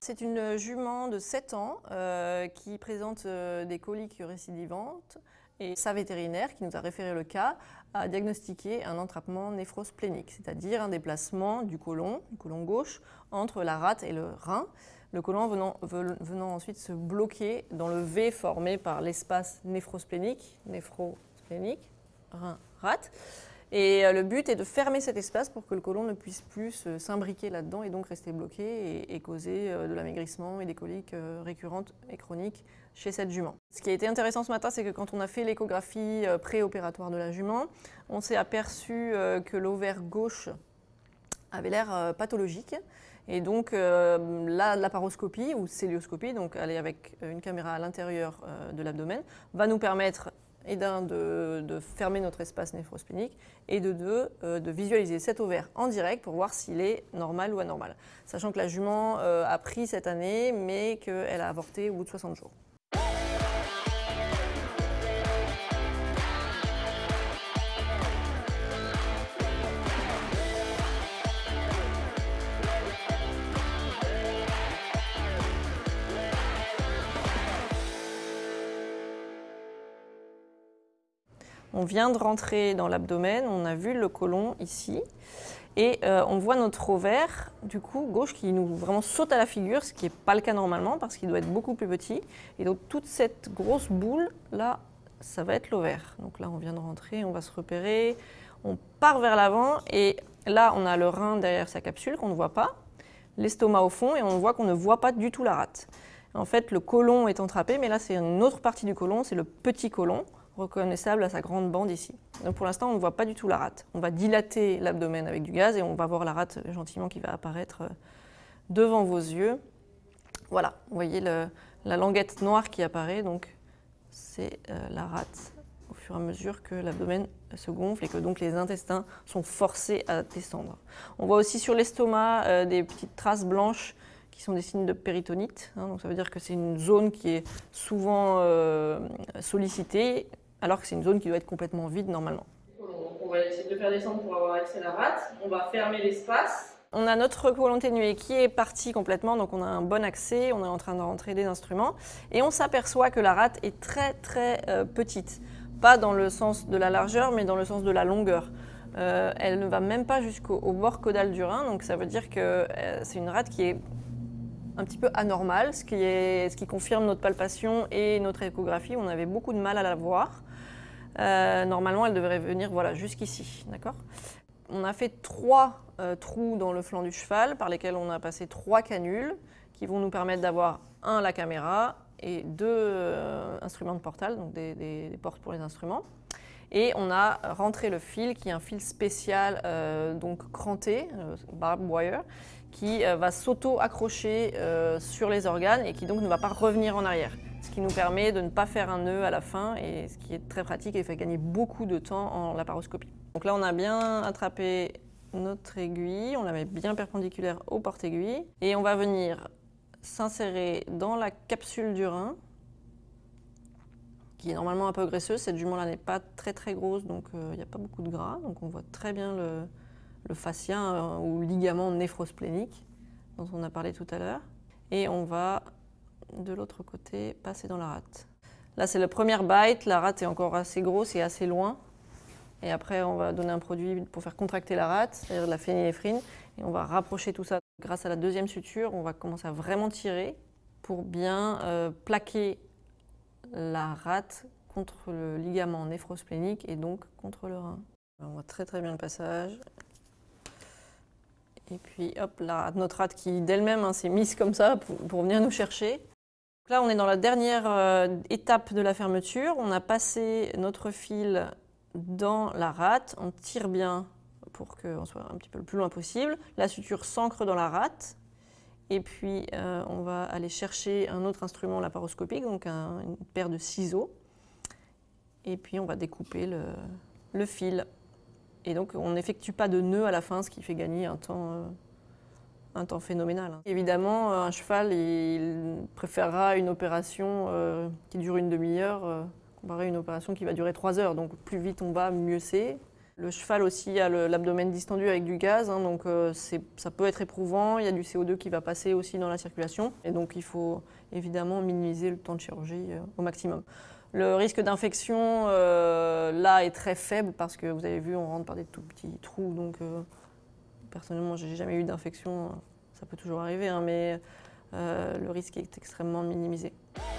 C'est une jument de 7 ans qui présente des coliques récidivantes et sa vétérinaire, qui nous a référé le cas, a diagnostiqué un entrapement néphrosplénique, c'est-à-dire un déplacement du côlon gauche, entre la rate et le rein, le côlon venant ensuite se bloquer dans le V formé par l'espace néphrosplénique, rein-rate. Et le but est de fermer cet espace pour que le côlon ne puisse plus s'imbriquer là-dedans et donc rester bloqué et causer de l'amaigrissement et des coliques récurrentes et chroniques chez cette jument. Ce qui a été intéressant ce matin, c'est que quand on a fait l'échographie préopératoire de la jument, on s'est aperçu que l'ovaire gauche avait l'air pathologique. Et donc la laparoscopie ou célioscopie, donc aller avec une caméra à l'intérieur de l'abdomen, va nous permettre et de fermer notre espace néphrosplénique et de visualiser cet ovaire en direct pour voir s'il est normal ou anormal. Sachant que la jument a pris cette année, mais qu'elle a avorté au bout de 60 jours. On vient de rentrer dans l'abdomen, on a vu le côlon ici, et on voit notre ovaire, du coup, gauche, qui nous vraiment saute à la figure, ce qui n'est pas le cas normalement, parce qu'il doit être beaucoup plus petit. Et donc toute cette grosse boule, là, ça va être l'ovaire. Donc là, on vient de rentrer, on va se repérer, on part vers l'avant, et là, on a le rein derrière sa capsule qu'on ne voit pas, l'estomac au fond, et on voit qu'on ne voit pas du tout la rate. En fait, le côlon est entrapé, mais là, c'est une autre partie du côlon, c'est le petit côlon, reconnaissable à sa grande bande ici. Donc pour l'instant, on ne voit pas du tout la rate. On va dilater l'abdomen avec du gaz et on va voir la rate gentiment qui va apparaître devant vos yeux. Voilà, vous voyez la languette noire qui apparaît, donc c'est la rate au fur et à mesure que l'abdomen se gonfle et que donc les intestins sont forcés à descendre. On voit aussi sur l'estomac des petites traces blanches qui sont des signes de péritonite. Donc ça veut dire que c'est une zone qui est souvent sollicitée, alors que c'est une zone qui doit être complètement vide normalement. Donc on va essayer de le faire descendre pour avoir accès à la rate. On va fermer l'espace. On a notre côlon ténué qui est parti complètement, donc on a un bon accès, on est en train de rentrer des instruments. Et on s'aperçoit que la rate est très très petite. Pas dans le sens de la largeur, mais dans le sens de la longueur. Elle ne va même pas jusqu'au bord caudal du rein, donc ça veut dire que c'est une rate qui est un petit peu anormale, ce qui confirme notre palpation et notre échographie. On avait beaucoup de mal à la voir. Normalement, elle devrait venir voilà, jusqu'ici. On a fait 3 trous dans le flanc du cheval par lesquels on a passé 3 canules qui vont nous permettre d'avoir la caméra et 2 instruments de portal, donc des portes pour les instruments. Et on a rentré le fil qui est un fil spécial donc cranté, barbed wire, qui va s'auto-accrocher sur les organes et qui donc ne va pas revenir en arrière. Ce qui nous permet de ne pas faire un nœud à la fin et ce qui est très pratique et fait gagner beaucoup de temps en laparoscopie. Donc là, on a bien attrapé notre aiguille, on la met bien perpendiculaire au porte-aiguille et on va venir s'insérer dans la capsule du rein, qui est normalement un peu graisseuse. Cette jument-là n'est pas très très grosse, donc il n'y a pas beaucoup de gras. Donc on voit très bien le fascia ou ligament néphrosplénique dont on a parlé tout à l'heure. Et on va, de l'autre côté, passer dans la rate. Là, c'est la première bite. La rate est encore assez grosse et assez loin. Et après, on va donner un produit pour faire contracter la rate, c'est-à-dire de la phényléphrine. Et on va rapprocher tout ça. Grâce à la deuxième suture, on va commencer à vraiment tirer pour bien plaquer la rate contre le ligament néphrosplénique et donc contre le rein. On voit très très bien le passage. Et puis hop, notre rate qui d'elle-même s'est mise comme ça pour venir nous chercher. Donc là, on est dans la dernière étape de la fermeture. On a passé notre fil dans la rate. On tire bien pour qu'on soit un petit peu le plus loin possible. La suture s'ancre dans la rate. Et puis, on va aller chercher un autre instrument laparoscopique, donc une paire de ciseaux. Et puis, on va découper le fil. Et donc, on n'effectue pas de nœud à la fin, ce qui fait gagner un temps phénoménal. Évidemment, un cheval, il préférera une opération qui dure une demi-heure comparé à une opération qui va durer 3 heures. Donc, plus vite on va, mieux c'est. Le cheval aussi a l'abdomen distendu avec du gaz, hein, donc ça peut être éprouvant. Il y a du CO2 qui va passer aussi dans la circulation. Et donc il faut évidemment minimiser le temps de chirurgie au maximum. Le risque d'infection là est très faible parce que vous avez vu, on rentre par des tout petits trous. Donc personnellement, j'ai jamais eu d'infection. Ça peut toujours arriver, hein, mais le risque est extrêmement minimisé.